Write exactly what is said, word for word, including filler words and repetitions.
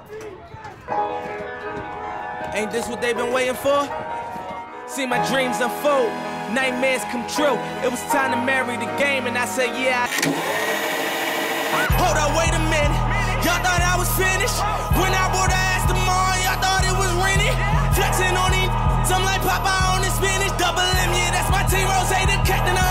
Ain't this what they've been waiting for? See my dreams unfold, nightmares come true. It was time to marry the game, and I said, yeah. I... Hold up, wait a minute. Y'all thought I was finished. When I bought the ass tomorrow, y'all thought it was rented. Flexing on these, I'm like Papa on the spinach. Double M, yeah, that's my team. Rose, the captain of